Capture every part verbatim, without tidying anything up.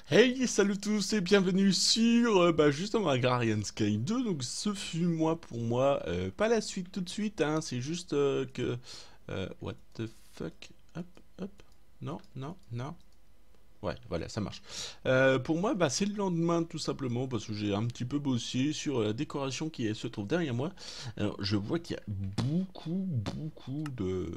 Hey, salut tous et bienvenue sur euh, bah, justement Agrarian Sky deux. Donc ce fut moi pour moi, euh, pas la suite tout de suite, hein, c'est juste euh, que... euh, what the fuck? Hop, hop. Non, non, non. Ouais, voilà, ça marche. Euh, pour moi, bah, c'est le lendemain tout simplement parce que j'ai un petit peu bossé sur la décoration qui se trouve derrière moi. Alors, je vois qu'il y a beaucoup, beaucoup de,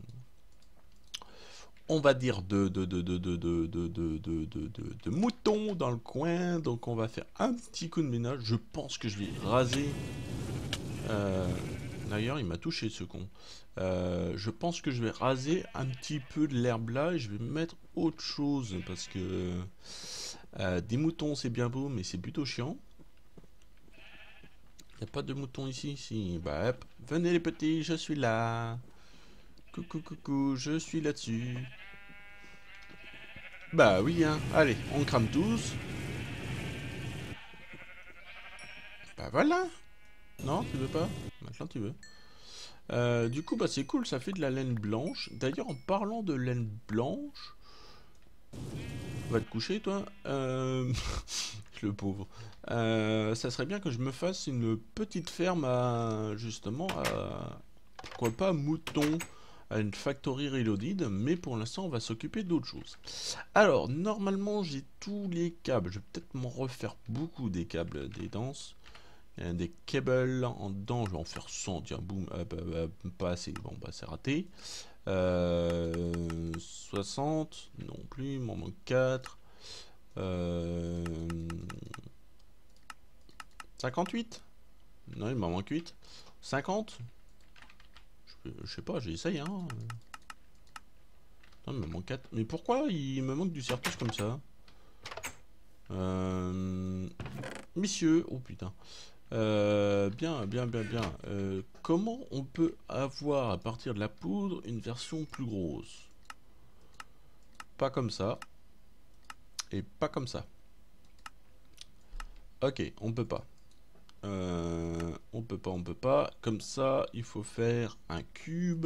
on va dire de, de, de, de, de, de, de, de, de, de- de- de moutons dans le coin. Donc on va faire un petit coup de ménage. Je pense que je vais raser. euh, D'ailleurs, il m'a touché ce con. Euh, je pense que je vais raser un petit peu de l'herbe là et je vais mettre autre chose parce que euh, des moutons c'est bien beau mais c'est plutôt chiant. Il n'y a pas de moutons ici? Si, bah hop. Venez les petits, je suis là. Coucou, coucou, je suis là-dessus. Bah oui, hein. Allez, on crame tous. Bah voilà. Non, tu veux pas? Maintenant tu veux. Euh, du coup, bah c'est cool, ça fait de la laine blanche. D'ailleurs, en parlant de laine blanche, va te coucher toi. Euh... Le pauvre. Euh, ça serait bien que je me fasse une petite ferme à justement à pourquoi pas mouton, à une factory reloaded, mais pour l'instant on va s'occuper d'autre chose. Alors normalement j'ai tous les câbles, je vais peut-être m'en refaire beaucoup des câbles des denses. Euh, des cables en dedans, je vais en faire cent, tiens, boum, hop, hop, hop, pas assez, bon bah c'est raté. Euh, soixante, non plus, il m'en manque quatre. Euh, cinquante-huit, non il m'en manque huit. cinquante, je, je sais pas, j'essaye, hein. Non, il me manque quatre. Mais pourquoi il me manque du circuit comme ça? euh, Messieurs, oh putain. Euh, bien, bien, bien, bien. Euh, comment on peut avoir à partir de la poudre une version plus grosse? Pas comme ça et pas comme ça. Ok, on peut pas. Euh, on peut pas, on peut pas. Comme ça, il faut faire un cube.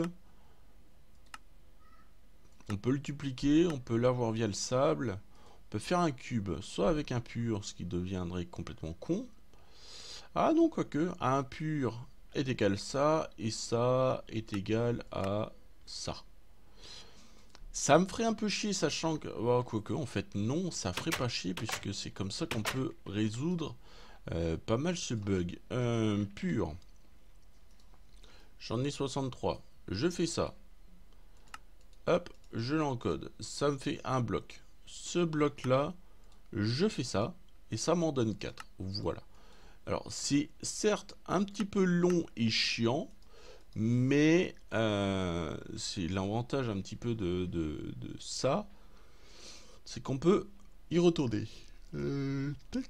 On peut le dupliquer, on peut l'avoir via le sable. On peut faire un cube, soit avec un pur, ce qui deviendrait complètement con. Ah non, quoique, un pur est égal à ça, et ça est égal à ça. Ça me ferait un peu chier, sachant que... Oh, quoique, en fait, non, ça ferait pas chier, puisque c'est comme ça qu'on peut résoudre euh, pas mal ce bug. Euh, pur. J'en ai soixante-trois. Je fais ça. Hop, je l'encode. Ça me fait un bloc. Ce bloc-là, je fais ça, et ça m'en donne quatre. Voilà. Alors, c'est certes un petit peu long et chiant, mais euh, c'est l'avantage un petit peu de, de, de ça, c'est qu'on peut y retourner. Euh, tac,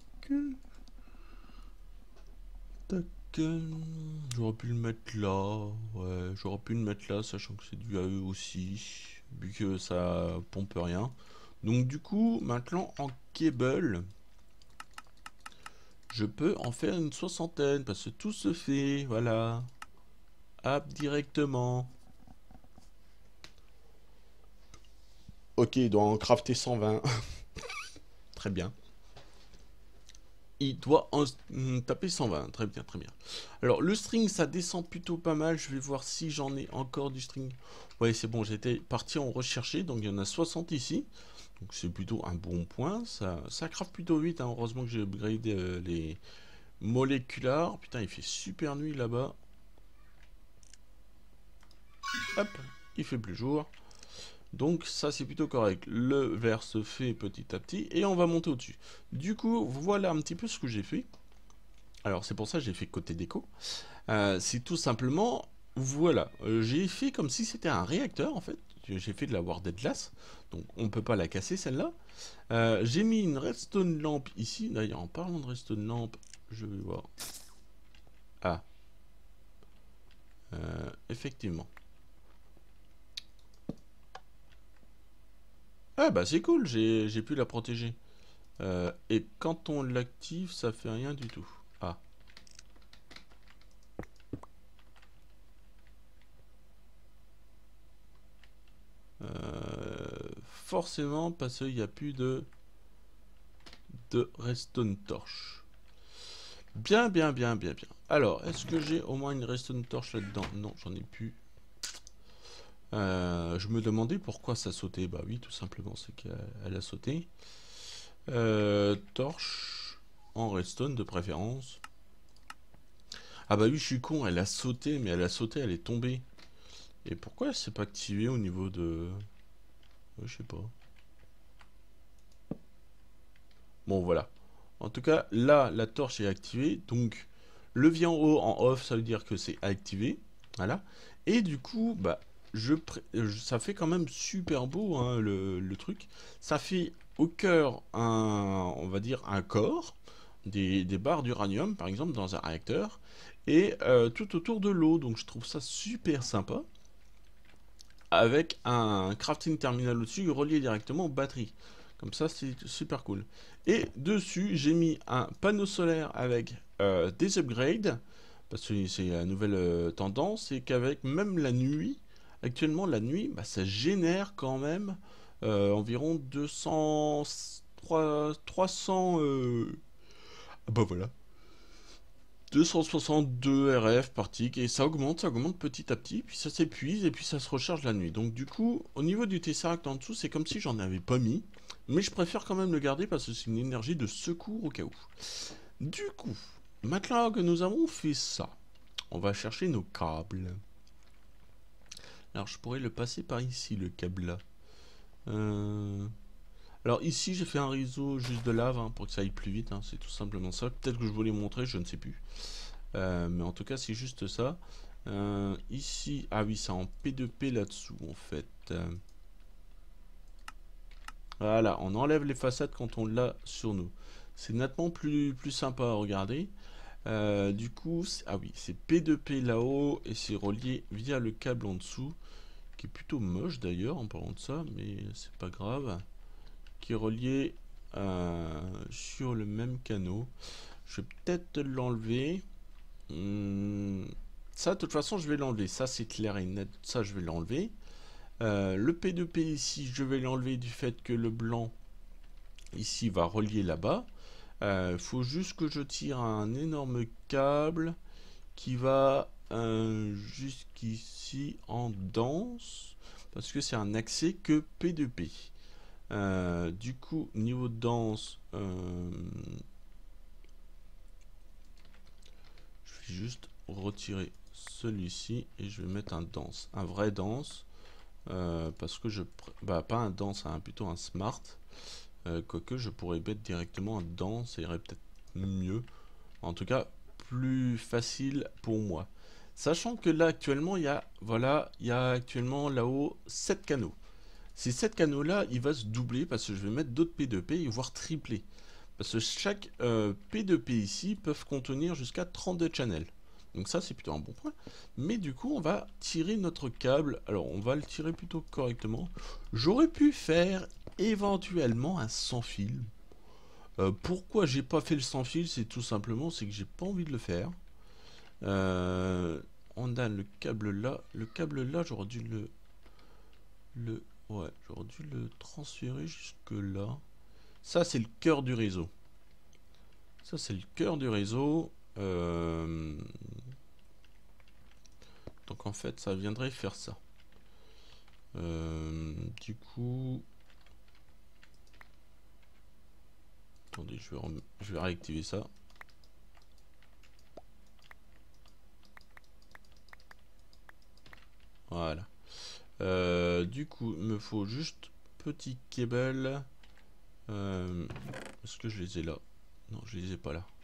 tac. J'aurais pu le mettre là. Ouais, j'aurais pu le mettre là, sachant que c'est du A E aussi, vu que ça pompe rien. Donc du coup, maintenant en cable, je peux en faire une soixantaine, parce que tout se fait, voilà. Hop, directement. Ok, il doit en crafter cent vingt. Très bien. Il doit en mm, taper cent vingt. Très bien, très bien. Alors, le string, ça descend plutôt pas mal. Je vais voir si j'en ai encore du string. Ouais, c'est bon, j'étais parti en rechercher. Donc, il y en a soixante ici. Donc, c'est plutôt un bon point. Ça, ça craft plutôt vite, hein. Heureusement que j'ai upgradé euh, les moléculaires. Putain, il fait super nuit là-bas. Hop, il fait plus jour. Donc ça c'est plutôt correct. Le verre se fait petit à petit et on va monter au-dessus. Du coup, voilà un petit peu ce que j'ai fait. Alors c'est pour ça que j'ai fait côté déco. Euh, c'est tout simplement, voilà, euh, j'ai fait comme si c'était un réacteur en fait. J'ai fait de la Warded Glass, donc on ne peut pas la casser celle-là. Euh, j'ai mis une redstone lampe ici. D'ailleurs, en parlant de redstone lampe, je vais voir. Ah, euh, effectivement. Ah bah c'est cool, j'ai j'ai pu la protéger. Euh, et quand on l'active, ça fait rien du tout. Ah. Euh, Forcément, parce qu'il n'y a plus de... de redstone torche. Bien, bien, bien, bien, bien. Alors, est-ce que j'ai au moins une redstone torche là-dedans? Non, j'en ai plus. Euh, je me demandais pourquoi ça sautait. Bah oui, tout simplement, c'est qu'elle a sauté. Euh, torche en redstone de préférence. Ah bah oui, je suis con, elle a sauté, mais elle a sauté, elle est tombée. Et pourquoi elle s'est pas activée au niveau de... Ouais, je sais pas. Bon, voilà. En tout cas, là, la torche est activée. Donc, levier en haut, en off, ça veut dire que c'est activé. Voilà. Et du coup, bah, je pré- je- ça fait quand même super beau, hein, le, le truc. Ça fait au cœur un, on va dire, un corps, des, des barres d'uranium, par exemple, dans un réacteur. Et euh, tout autour de l'eau. Donc, je trouve ça super sympa. Avec un crafting terminal au-dessus relié directement aux batteries. Comme ça, c'est super cool. Et dessus, j'ai mis un panneau solaire avec euh, des upgrades, parce que c'est la nouvelle euh, tendance, et qu'avec même la nuit, actuellement la nuit, bah, ça génère quand même euh, environ deux cents, trois cents... Euh... Ah bah voilà, deux cent soixante-deux R F par tick, et ça augmente, ça augmente petit à petit, puis ça s'épuise, et puis ça se recharge la nuit. Donc du coup, au niveau du Tesseract en dessous, c'est comme si j'en avais pas mis, mais je préfère quand même le garder parce que c'est une énergie de secours au cas où. Du coup, maintenant que nous avons fait ça, on va chercher nos câbles. Alors je pourrais le passer par ici, le câble là. Euh... Alors ici, j'ai fait un réseau juste de lave, hein, pour que ça aille plus vite, hein, c'est tout simplement ça. Peut-être que je voulais montrer, je ne sais plus. Euh, mais en tout cas, c'est juste ça. Euh, ici, ah oui, c'est en P deux P là-dessous, en fait. Euh, voilà, on enlève les façades quand on l'a sur nous. C'est nettement plus, plus sympa à regarder. Euh, du coup, ah oui, c'est P deux P là-haut et c'est relié via le câble en dessous, qui est plutôt moche d'ailleurs en parlant de ça, mais c'est pas grave. Qui est relié euh, sur le même canot. Je vais peut-être l'enlever. Hum, ça, de toute façon, je vais l'enlever. Ça, c'est clair et net. Ça, je vais l'enlever. Euh, le P deux P ici, je vais l'enlever du fait que le blanc ici va relier là-bas. Il euh, faut juste que je tire un énorme câble qui va euh, jusqu'ici en danse. Parce que c'est un accès que P deux P. Euh, du coup, niveau danse, euh, je vais juste retirer celui-ci et je vais mettre un danse, un vrai danse, euh, parce que je, bah pas un danse, hein, plutôt un smart, euh, quoique je pourrais mettre directement un danse, ça irait peut-être mieux, en tout cas plus facile pour moi. Sachant que là actuellement il y a, voilà, il y a actuellement là-haut sept canaux. Ces sept canaux là, il va se doubler parce que je vais mettre d'autres P deux P, voire tripler. Parce que chaque euh, P deux P ici peuvent contenir jusqu'à trente-deux channels. Donc ça c'est plutôt un bon point. Mais du coup on va tirer notre câble. Alors on va le tirer plutôt correctement. J'aurais pu faire éventuellement un sans fil. Euh, pourquoi j'ai pas fait le sans fil? C'est tout simplement c'est que j'ai pas envie de le faire. Euh, on a le câble là. Le câble là j'aurais dû le... le ouais, j'aurais dû le transférer jusque là. Ça c'est le cœur du réseau. Ça, c'est le cœur du réseau. Euh... Donc, en fait, ça viendrait faire ça. Euh... Du coup... Attendez, je vais, rem... je vais réactiver ça. Voilà. Euh... Du coup, il me faut juste petit cable. Euh... Est-ce que je les ai là? Non, je les ai pas là.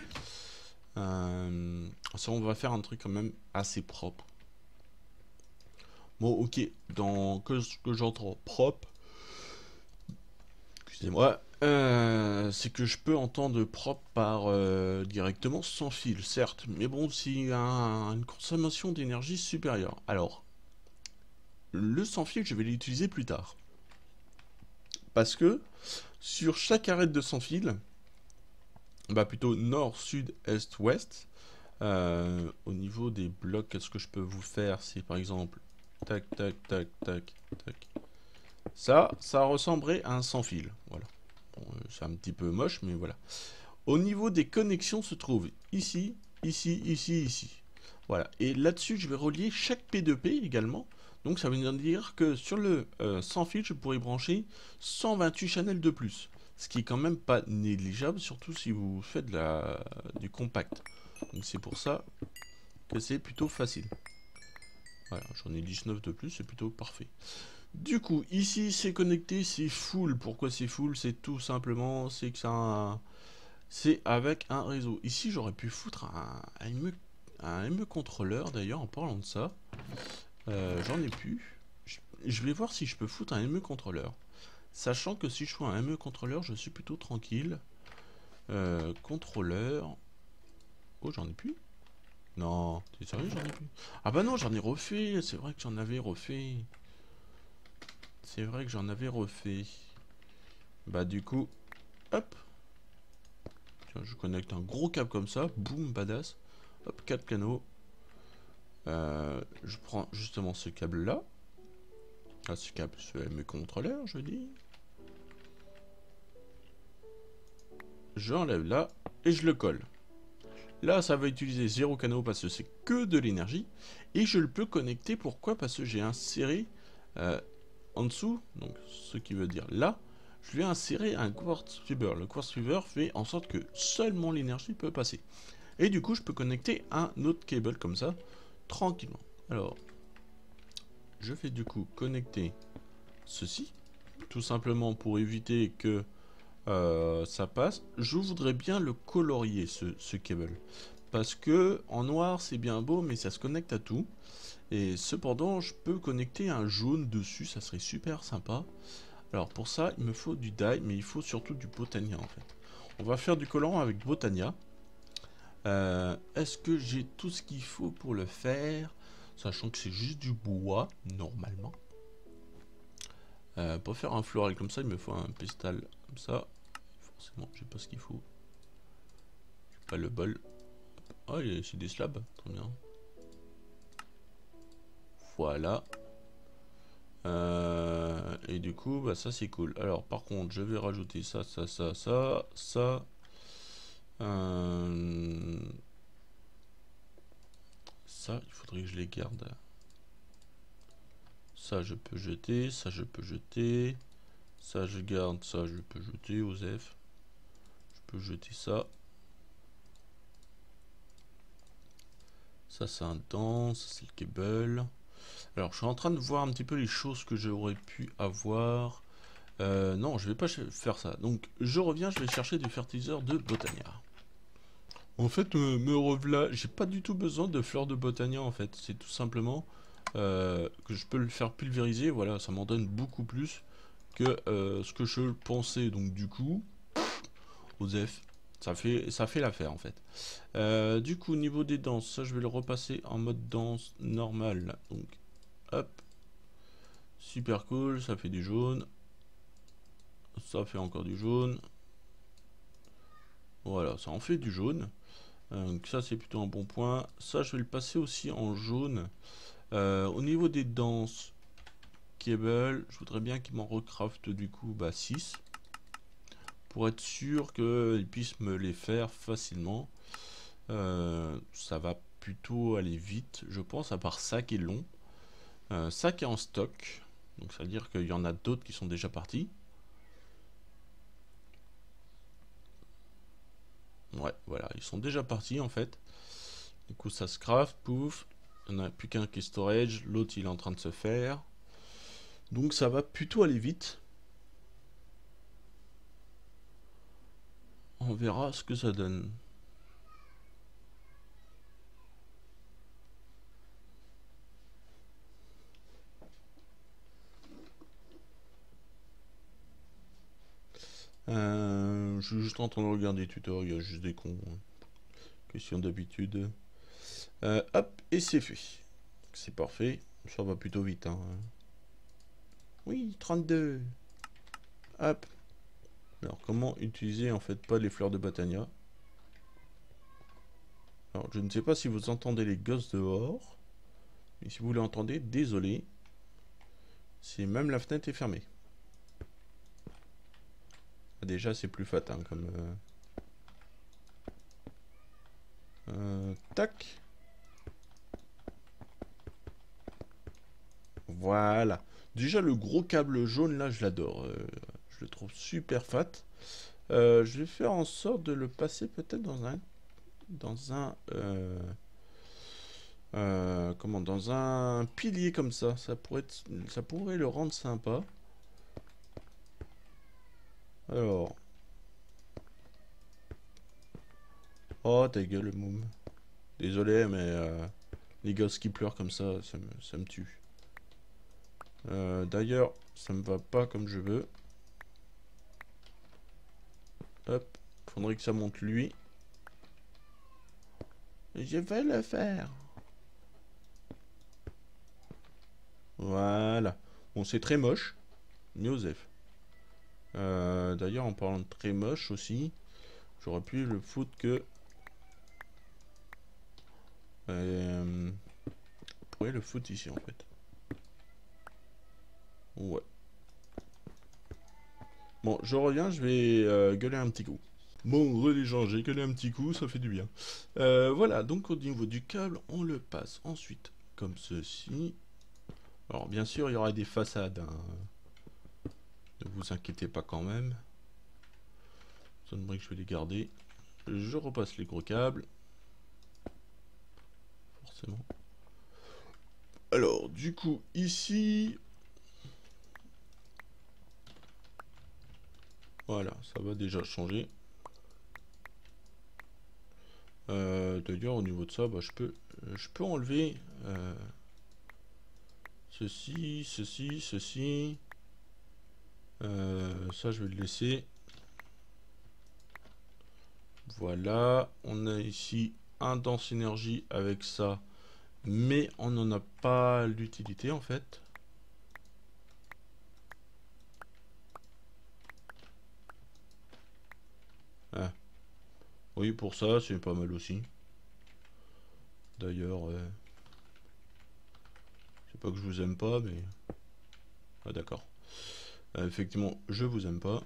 Euh... Ça, on va faire un truc quand même assez propre. Bon, ok. Dans que ce que j'entends propre, excusez-moi, euh, c'est que je peux entendre propre par euh, directement sans fil, certes, mais bon, c'est un, une consommation d'énergie supérieure. Alors, le sans fil, je vais l'utiliser plus tard. Parce que sur chaque arête de sans fil, bah plutôt nord, sud, est, ouest, euh, au niveau des blocs, qu'est-ce que je peux vous faire? C'est par exemple, tac, tac, tac, tac, tac. Ça, ça ressemblerait à un sans fil, voilà. Bon, euh, c'est un petit peu moche, mais voilà. Au niveau des connexions se trouve ici, ici, ici, ici. Voilà. Et là-dessus, je vais relier chaque P deux P également. Donc ça veut dire que sur le euh, sans fil, je pourrais brancher cent vingt-huit channels de plus. Ce qui est quand même pas négligeable, surtout si vous faites de la, du compact. Donc c'est pour ça que c'est plutôt facile. Voilà, j'en ai dix-neuf de plus, c'est plutôt parfait. Du coup, ici c'est connecté, c'est full. Pourquoi c'est full? C'est tout simplement, c'est que ça, c'est avec un réseau. Ici, j'aurais pu foutre un, un, M E, un M E contrôleur d'ailleurs. En parlant de ça, euh, j'en ai plus. Je, je vais voir si je peux foutre un M E contrôleur, sachant que si je fous un M E contrôleur, je suis plutôt tranquille. Euh, contrôleur. Oh, j'en ai plus. Non, t'es sérieux, j'en ai plus. Ah bah non, j'en ai refait. C'est vrai que j'en avais refait. C'est vrai que j'en avais refait. Bah du coup, hop. Tiens, je connecte un gros câble comme ça. Boum, badass. Hop, quatre canaux. Euh, je prends justement ce câble là. Ah, ce câble, ce M E contrôleur, je dis. J'enlève là et je le colle. Là, ça va utiliser zéro canaux parce que c'est que de l'énergie. Et je le peux connecter, pourquoi? Parce que j'ai inséré euh, en dessous, donc ce qui veut dire là, je lui ai inséré un quartz fiber. Le quartz fiber fait en sorte que seulement l'énergie peut passer. Et du coup, je peux connecter un autre câble comme ça, tranquillement. Alors, je vais du coup connecter ceci, tout simplement pour éviter que euh, ça passe. Je voudrais bien le colorier, ce, ce câble. Parce que en noir, c'est bien beau, mais ça se connecte à tout. Et cependant, je peux connecter un jaune dessus, ça serait super sympa. Alors pour ça, il me faut du dye, mais il faut surtout du Botania en fait. On va faire du colorant avec Botania. Euh, Est-ce que j'ai tout ce qu'il faut pour le faire? Sachant que c'est juste du bois, normalement. Euh, pour faire un floral comme ça, il me faut un pestal comme ça. Forcément, j'ai pas ce qu'il faut. J'ai pas le bol. Oh, c'est des slabs, très bien. Voilà. Euh, et du coup, bah, ça c'est cool. Alors, par contre, je vais rajouter ça, ça, ça, ça, ça. Euh, ça, il faudrait que je les garde. Ça, je peux jeter. Ça, je peux jeter. Ça, je garde. Ça, je peux jeter. Osef. Je peux jeter ça. Ça, c'est un dent. Ça, c'est le cable. Alors, je suis en train de voir un petit peu les choses que j'aurais pu avoir. Euh, non, je vais pas faire ça. Donc, je reviens, je vais chercher du fertiliseur de Botania. En fait, me, me revoilà, j'ai pas du tout besoin de fleurs de Botania en fait. C'est tout simplement euh, que je peux le faire pulvériser. Voilà, ça m'en donne beaucoup plus que euh, ce que je pensais. Donc, du coup, Osef, ça fait, ça fait l'affaire en fait. Euh, du coup, au niveau des danses, ça je vais le repasser en mode danse normal. Donc, hop. Super cool, ça fait du jaune. Ça fait encore du jaune. Voilà, ça en fait du jaune. Euh, donc ça c'est plutôt un bon point. Ça je vais le passer aussi en jaune. Euh, au niveau des danses cable, je voudrais bien qu'il m'en recraft du coup bah, six. Pour être sûr qu'il puisse me les faire facilement. Euh, ça va plutôt aller vite, je pense, à part ça qui est long. Euh, ça qui est en stock. Donc ça veut dire qu'il y en a d'autres qui sont déjà partis. Ouais, voilà, ils sont déjà partis en fait. Du coup, ça se craft, pouf. Il n'y en a plus qu'un qui est storage. L'autre, il est en train de se faire. Donc, ça va plutôt aller vite. On verra ce que ça donne. Euh, je suis juste en train de regarder les tutos. Il y a juste des cons. Hein. Question d'habitude. Euh, hop, et c'est fait. C'est parfait. Ça va plutôt vite. Hein. Oui, trente-deux. Hop. Alors, comment utiliser en fait pas les fleurs de Botania? Alors, je ne sais pas si vous entendez les gosses dehors. Mais si vous les entendez, désolé. C'est même la fenêtre est fermée. Déjà, c'est plus fat, hein, comme... Euh... Euh, tac. Voilà. Déjà, le gros câble jaune, là, je l'adore. Euh, je le trouve super fat. Euh, je vais faire en sorte de le passer peut-être dans un... Dans un... Euh, euh, comment? Dans un pilier comme ça. Ça pourrait, être, ça pourrait le rendre sympa. Alors... Oh, ta gueule, le moum. Désolé, mais... Euh, les gosses qui pleurent comme ça, ça me, ça me tue. Euh, D'ailleurs, ça me va pas comme je veux. Hop, faudrait que ça monte lui. Je vais le faire. Voilà. Bon, c'est très moche. Joseph. Euh, D'ailleurs, en parlant de très moche aussi, j'aurais pu le foutre que... Euh, on pourrait le foutre ici, en fait. Ouais. Bon, je reviens, je vais euh, gueuler un petit coup. Bon, les gens, j'ai gueulé un petit coup, ça fait du bien. Euh, voilà, donc au niveau du câble, on le passe ensuite comme ceci. Alors, bien sûr, il y aura des façades, hein. Ne vous inquiétez pas quand même. Ça me que je vais les garder. Je repasse les gros câbles. Forcément. Alors, du coup, ici... Voilà, ça va déjà changer. Euh, D'ailleurs, au niveau de ça, bah, je peux, je peux enlever euh, ceci, ceci, ceci. Euh, ça, je vais le laisser. Voilà, on a ici un dense énergie avec ça, mais on n'en a pas l'utilité en fait. Ah. Oui, pour ça, c'est pas mal aussi. D'ailleurs, euh, c'est pas que je vous aime pas, mais... Ah d'accord. Euh, effectivement, je vous aime pas.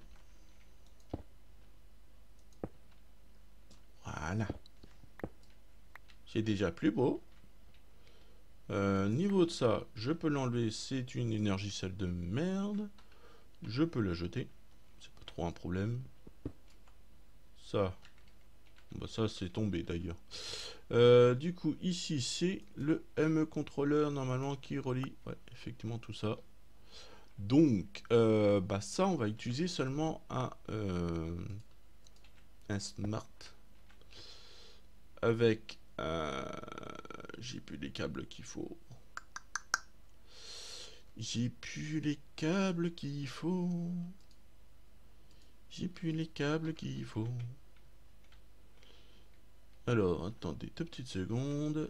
Voilà. C'est déjà plus beau. Euh, niveau de ça, je peux l'enlever. C'est une énergie celle de merde. Je peux la jeter. C'est pas trop un problème. Ça. Bah ça, c'est tombé d'ailleurs. Euh, du coup, ici, c'est le M E contrôleur normalement qui relie. Ouais, effectivement, tout ça. Donc, euh, bah ça, on va utiliser seulement un, euh, un smart avec. Euh, j'ai plus les câbles qu'il faut. J'ai plus les câbles qu'il faut. J'ai plus les câbles qu'il faut. Alors, attendez deux petites secondes.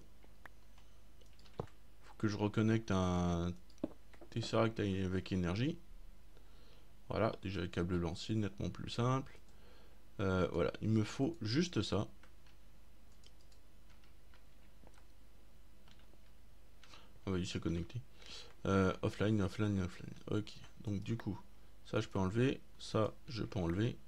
Faut que je reconnecte un Tesseract avec énergie. Voilà, déjà le câble blanc, c'est nettement plus simple. Euh, voilà, il me faut juste ça. Ah oui, il s'est connecté. Euh, offline, offline, offline. Ok, donc du coup, ça je peux enlever, ça je peux enlever.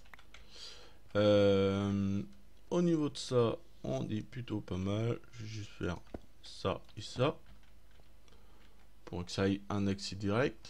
Euh, au niveau de ça, on est plutôt pas mal. Je vais juste faire ça et ça pour que ça aille un accès direct.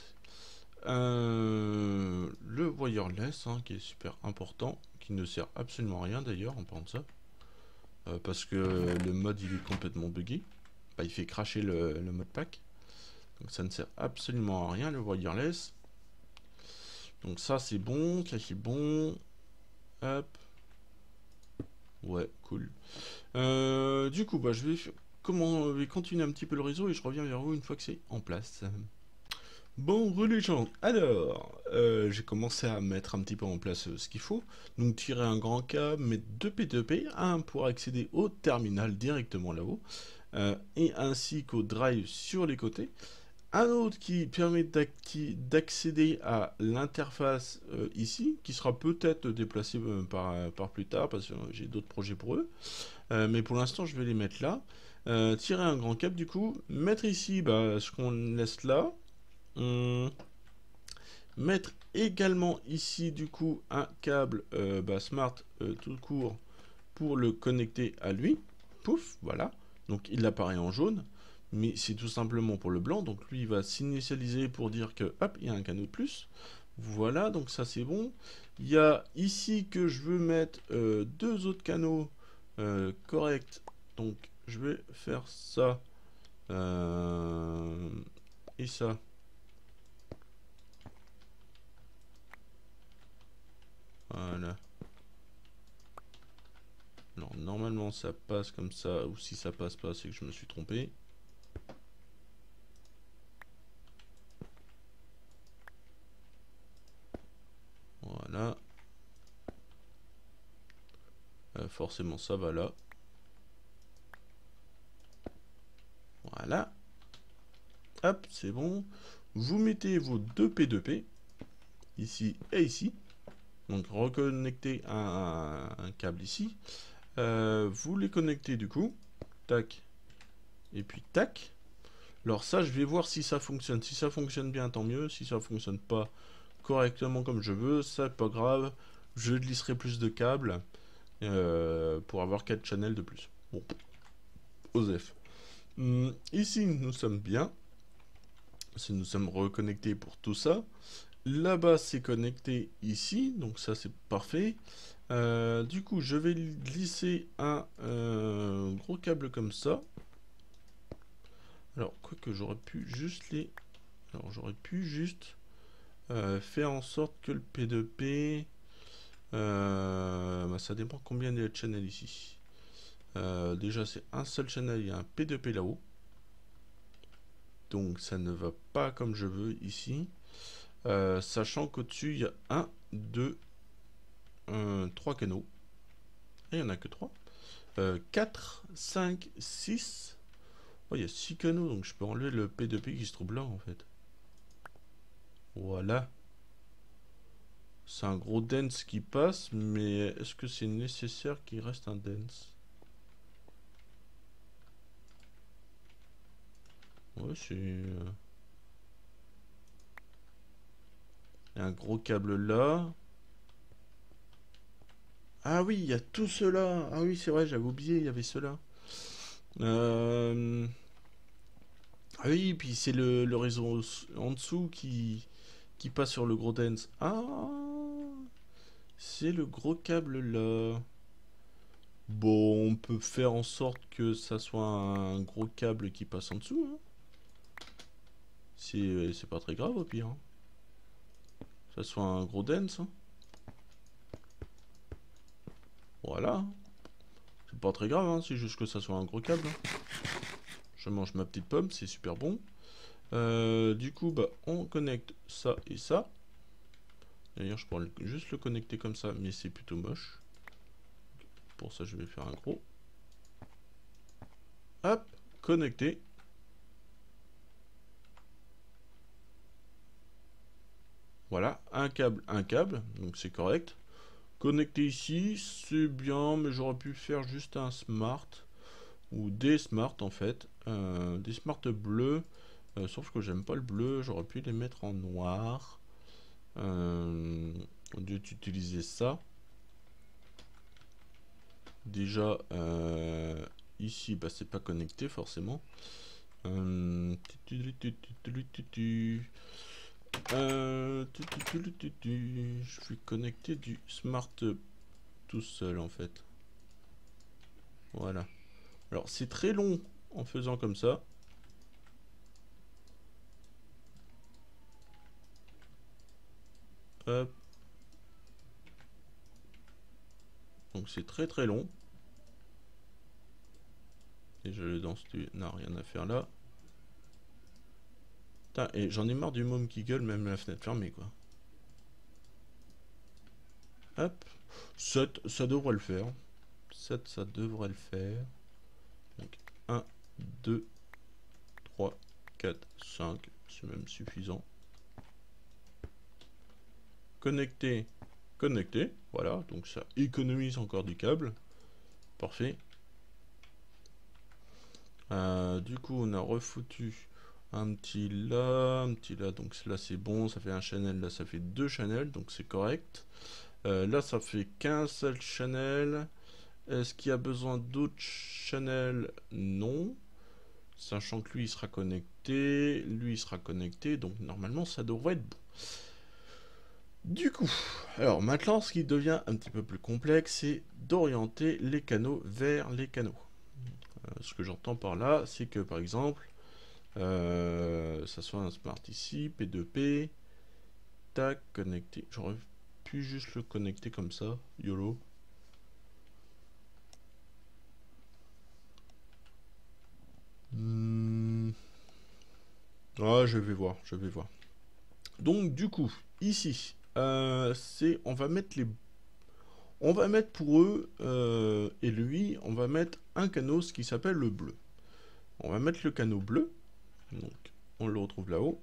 Euh, le wireless, hein, qui est super important, qui ne sert absolument à rien d'ailleurs en parlant de ça, euh, parce que le mode il est complètement buggé. Bah, il fait cracher le, le mode pack. Donc ça ne sert absolument à rien le wireless. Donc ça c'est bon, ça c'est bon. Hop. Ouais, cool. Euh, du coup, bah, je vais, comment, je vais continuer un petit peu le réseau et je reviens vers vous une fois que c'est en place. Bon, religion. Alors, euh, j'ai commencé à mettre un petit peu en place euh, ce qu'il faut. Donc tirer un grand câble, mettre deux P deux P, un pour accéder au terminal directement là-haut, euh, et ainsi qu'au drive sur les côtés. Un autre qui permet d'accéder à l'interface euh, ici, qui sera peut-être déplacé euh, par, par plus tard, parce que j'ai d'autres projets pour eux. Euh, mais pour l'instant, je vais les mettre là. Euh, tirer un grand câble, du coup. Mettre ici bah, ce qu'on laisse là. Hum, Mettre également ici du coup un câble euh, bah, smart euh, tout court pour le connecter à lui. Pouf, voilà. Donc il apparaît en jaune, mais c'est tout simplement pour le blanc. Donc lui il va s'initialiser pour dire que hop, il y a un canot de plus. Voilà, donc ça c'est bon. Il y a ici que je veux mettre euh, deux autres canaux euh, corrects. Donc je vais faire ça euh, et ça. Voilà. Alors normalement ça passe comme ça, ou si ça passe pas c'est que je me suis trompé. Voilà. Euh, forcément ça va là. Voilà. Hop, c'est bon. Vous mettez vos deux P deux P, ici et ici. Donc reconnectez un, un câble ici. Euh, vous les connectez du coup. Tac. Et puis tac. Alors ça, je vais voir si ça fonctionne. Si ça fonctionne bien, tant mieux. Si ça fonctionne pas correctement comme je veux, ça pas grave. Je glisserai plus de câbles euh, pour avoir quatre channels de plus. Bon, osef. Hum, ici, nous sommes bien. Si nous sommes reconnectés pour tout ça. Là-bas, c'est connecté ici. Donc ça, c'est parfait. Euh, du coup, je vais glisser un euh, gros câble comme ça. Alors, quoi que j'aurais pu juste les... Alors, j'aurais pu juste euh, faire en sorte que le P deux P... Euh, bah, ça dépend combien il y a de channels ici. Euh, déjà, c'est un seul channel, il y a un P deux P là-haut. Donc, ça ne va pas comme je veux ici. Euh, sachant qu'au-dessus, il y a un, deux, trois canaux. Et il n'y en a que trois. Euh, quatre, cinq, six... Oh, il y a six canaux, donc je peux enlever le P deux P qui se trouve là, en fait. Voilà. C'est un gros dense qui passe, mais est-ce que c'est nécessaire qu'il reste un dense? Ouais, c'est... Euh... Il y a un gros câble là. Ah oui, il y a tout cela. Ah oui, c'est vrai, j'avais oublié, il y avait cela. Euh... Ah oui, puis c'est le, le réseau en dessous qui, qui passe sur le gros dense. Ah, c'est le gros câble là. Bon, on peut faire en sorte que ça soit un gros câble qui passe en dessous. Hein. C'est pas très grave au pire. Hein. Ça soit un gros dense. Hein. Voilà. C'est pas très grave, hein. C'est juste que ça soit un gros câble. Hein. Je mange ma petite pomme, c'est super bon. Euh, du coup, bah, on connecte ça et ça. D'ailleurs, je pourrais juste le connecter comme ça, mais c'est plutôt moche. Pour ça, je vais faire un gros. Hop, connecté. Voilà, un câble, un câble, donc c'est correct. Connecté ici, c'est bien, mais j'aurais pu faire juste un smart. Ou des smart en fait. Euh, des smart bleus. Euh, sauf que j'aime pas le bleu, j'aurais pu les mettre en noir. Euh, au lieu d'utiliser ça. Déjà, euh, ici, bah, c'est pas connecté forcément. Euh, euh, je vais connecter du smart tout seul en fait. Voilà. Alors c'est très long en faisant comme ça. Hop. Donc c'est très très long. Et je le danse du... Non, rien à faire là. Putain, et j'en ai marre du môme qui gueule, même la fenêtre fermée quoi. Hop. sept, ça devrait le faire. sept, ça devrait le faire. Donc un, deux, trois, quatre, cinq. C'est même suffisant. Connecté. Connecté. Voilà, donc ça économise encore du câble. Parfait. Euh, du coup, on a refoutu Un petit là, un petit là, donc là c'est bon, ça fait un channel, là ça fait deux channels, donc c'est correct. Euh, là ça fait qu'un seul channel. Est-ce qu'il y a besoin d'autres channels? Non. Sachant que lui il sera connecté, lui il sera connecté, donc normalement ça devrait être bon. Du coup, alors maintenant ce qui devient un petit peu plus complexe, c'est d'orienter les canaux vers les canaux. Euh, ce que j'entends par là, c'est que par exemple, euh, ça soit un smart ici, P deux P, tac, connecté. J'aurais pu juste le connecter comme ça, YOLO. Hmm. Ah, je vais voir, je vais voir. Donc du coup, ici, euh, c'est, on va mettre les, on va mettre pour eux euh, et lui, on va mettre un canot, ce qui s'appelle le bleu. On va mettre le canot bleu, donc on le retrouve là-haut.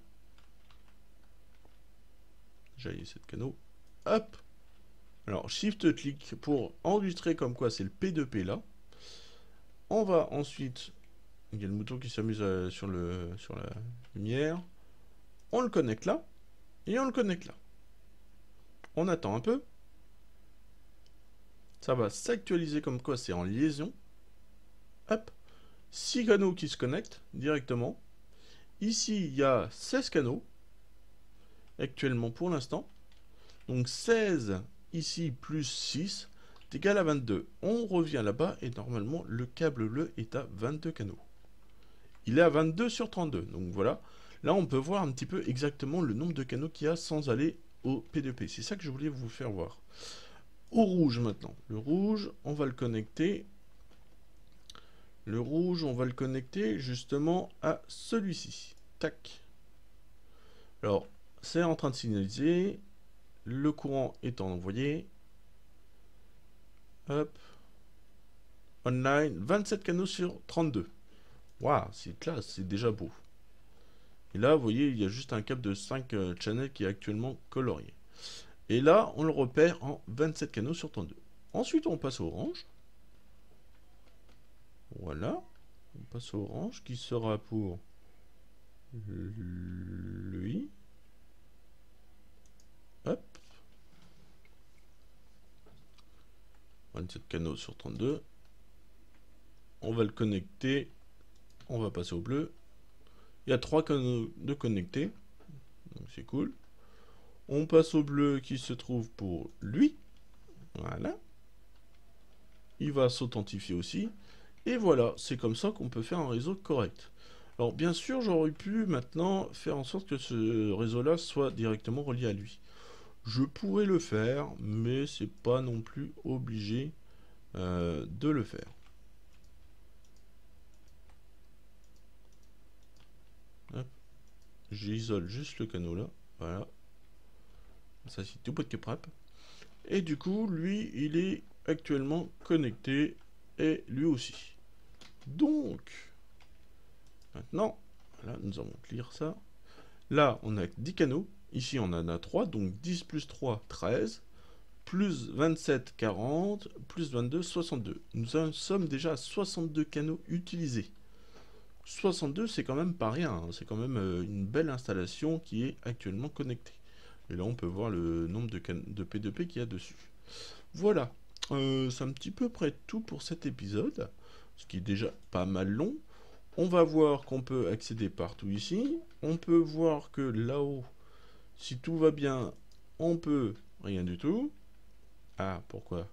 J'ai cette canot, hop. Alors shift clic pour enregistrer comme quoi c'est le P deux P là. On va ensuite, il y a le mouton qui s'amuse euh, sur le sur la lumière. On le connecte là et on le connecte là. On attend un peu. Ça va s'actualiser comme quoi c'est en liaison. Hop. six canaux qui se connectent directement. Ici, il y a seize canaux, actuellement pour l'instant. Donc seize ici plus six est égal à vingt-deux. On revient là-bas et normalement, le câble bleu est à vingt-deux canaux. Il est à vingt-deux sur trente-deux. Donc voilà. Là, on peut voir un petit peu exactement le nombre de canaux qu'il y a sans aller au P deux P. C'est ça que je voulais vous faire voir. Au rouge maintenant. Le rouge, on va le connecter. Le rouge, on va le connecter justement à celui-ci. Tac. Alors, c'est en train de signaliser. Le courant étant envoyé. Hop. Online. vingt-sept canaux sur trente-deux. Waouh, c'est classe, c'est déjà beau. Et là, vous voyez, il y a juste un câble de cinq euh, channels qui est actuellement colorié. Et là, on le repère en vingt-sept canaux sur trente-deux. Ensuite, on passe au orange. Voilà. On passe au orange qui sera pour lui. Hop. vingt-sept canaux sur trente-deux. On va le connecter. On va passer au bleu. Il y a trois canaux de connectés. Donc c'est cool. On passe au bleu qui se trouve pour lui. Voilà. Il va s'authentifier aussi. Et voilà, c'est comme ça qu'on peut faire un réseau correct. Alors bien sûr, j'aurais pu maintenant faire en sorte que ce réseau-là soit directement relié à lui. Je pourrais le faire, mais c'est pas non plus obligé euh, de le faire. J'isole juste le canal là, voilà. Ça c'est tout de prep. Et du coup, lui, il est actuellement connecté, et lui aussi. Donc, maintenant, voilà, nous allons lire ça. Là, on a dix canaux. Ici, on en a trois. Donc, dix plus trois, treize. Plus vingt-sept, quarante. Plus vingt-deux, soixante-deux. Nous en sommes déjà à soixante-deux canaux utilisés. soixante-deux, c'est quand même pas rien. Hein. C'est quand même euh, une belle installation qui est actuellement connectée. Et là, on peut voir le nombre de, de P deux P qu'il y a dessus. Voilà. Euh, c'est un petit peu près tout pour cet épisode. Ce qui est déjà pas mal long. On va voir qu'on peut accéder partout ici. On peut voir que là-haut, si tout va bien, on peut rien du tout. Ah, pourquoi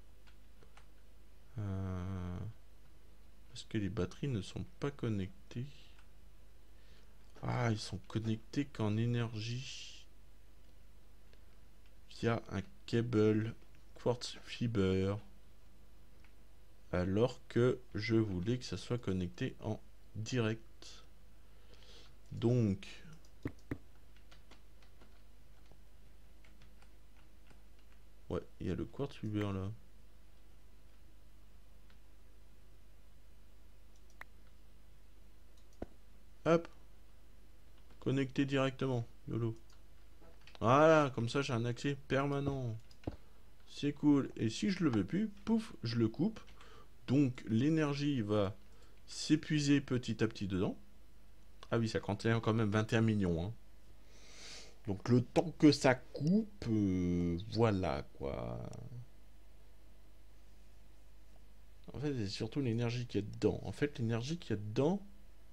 euh, Parce que les batteries ne sont pas connectées. Ah, ils sont connectés qu'en énergie. Via un câble quartz fiber. Alors que je voulais que ça soit connecté en direct. Donc, ouais, il y a le quartz fiber là. Hop, connecté directement, YOLO. Voilà, comme ça j'ai un accès permanent. C'est cool. Et si je le veux plus, pouf, je le coupe. Donc l'énergie va s'épuiser petit à petit dedans. Ah oui, ça contient quand même vingt et un millions. Hein. Donc le temps que ça coupe, euh, voilà quoi. En fait, c'est surtout l'énergie qu'il y a dedans. En fait, l'énergie qu'il y a dedans,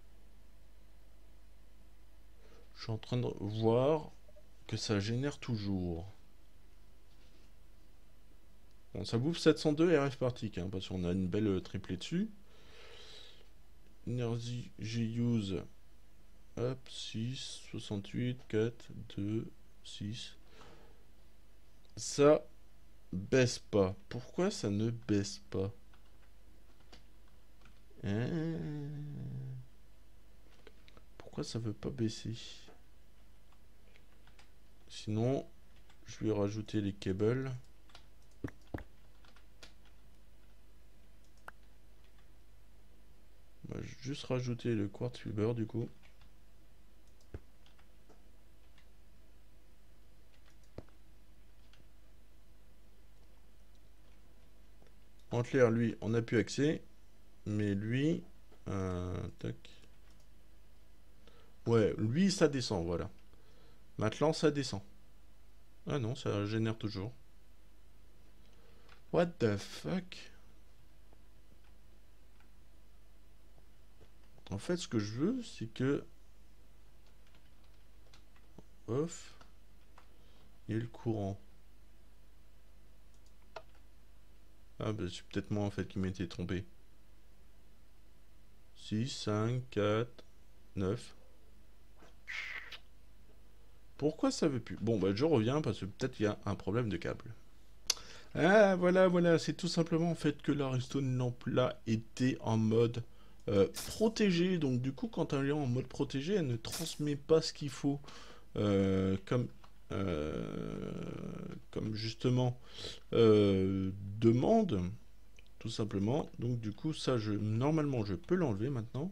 je suis en train de voir que ça génère toujours. Bon, ça bouffe sept cent deux R F par tick, hein, parce qu'on a une belle triplée dessus. Énergie G-Use, hop, six, soixante-huit, quatre, deux, six. Ça baisse pas. Pourquoi ça ne baisse pas? Hein? Pourquoi ça veut pas baisser? Sinon, je vais rajouter les cables. On va juste rajouter le quartz fiber du coup. En clair, lui, on n'a plus accès. Mais lui... Euh, tac. Ouais, lui, ça descend, voilà. Maintenant, ça descend. Ah non, ça génère toujours. What the fuck? En fait, ce que je veux, c'est que... Off. Il y a le courant. Ah bah c'est peut-être moi en fait qui m'étais trompé. six, cinq, quatre, neuf. Pourquoi ça veut plus? Bon bah je reviens parce que peut-être il y a un problème de câble. Ah voilà, voilà, c'est tout simplement en fait que la Redstone lampe là était en mode euh, protégé. Donc du coup quand elle est en mode protégé, elle ne transmet pas ce qu'il faut. Euh, comme, euh, comme justement euh, demande. Tout simplement. Donc du coup ça je normalement je peux l'enlever maintenant.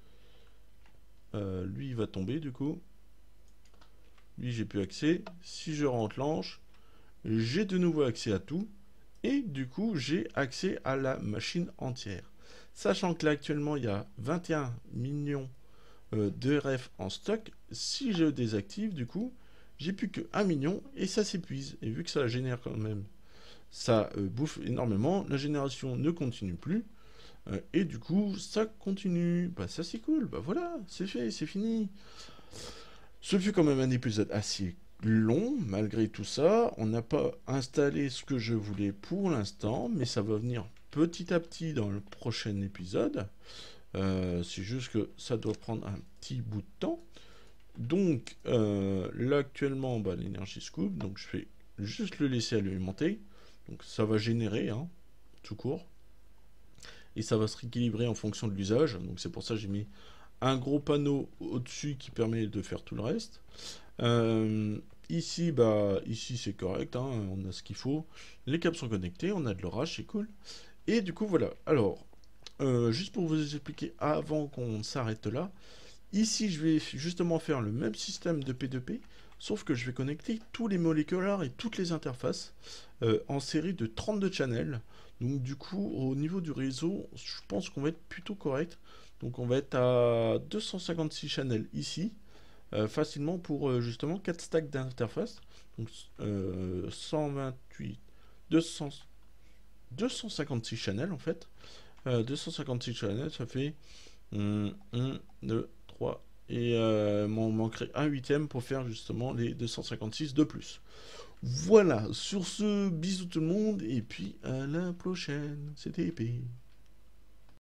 Euh, lui il va tomber du coup. Lui j'ai plus accès. Si je rentre j'ai de nouveau accès à tout. Et du coup j'ai accès à la machine entière. Sachant que là actuellement il y a vingt et un millions euh, de R F en stock. Si je désactive du coup j'ai plus que un million et ça s'épuise. Et vu que ça génère quand même, ça euh, bouffe énormément, la génération ne continue plus. Euh, et du coup, ça continue. Bah ça c'est cool. Bah voilà, c'est fait, c'est fini. Ce fut quand même un épisode assez long, malgré tout ça. On n'a pas installé ce que je voulais pour l'instant, mais ça va venir petit à petit dans le prochain épisode. Euh, c'est juste que ça doit prendre un petit bout de temps. Donc euh, là actuellement, bah, l'énergie scoop, donc je vais juste le laisser alimenter. Donc ça va générer, hein, tout court. Et ça va se rééquilibrer en fonction de l'usage. Donc c'est pour ça que j'ai mis un gros panneau au-dessus qui permet de faire tout le reste. Euh, ici, bah, ici c'est correct, hein, on a ce qu'il faut. Les câbles sont connectés, on a de l'orage, c'est cool. Et du coup, voilà. Alors, euh, juste pour vous expliquer avant qu'on s'arrête là, ici je vais justement faire le même système de P deux P, sauf que je vais connecter tous les moléculaires et toutes les interfaces euh, en série de trente-deux channels. Donc du coup, au niveau du réseau, je pense qu'on va être plutôt correct. Donc on va être à deux cent cinquante-six channels ici, euh, facilement pour euh, justement quatre stacks d'interface. Donc euh, cent vingt-huit, deux cents, deux cent cinquante-six channels en fait. Euh, deux cent cinquante-six channels, ça fait un, deux, trois. Et euh, m'en manquerait un huitième pour faire justement les deux cent cinquante-six de plus. Voilà, sur ce, bisous tout le monde, et puis à la prochaine. C'était épais.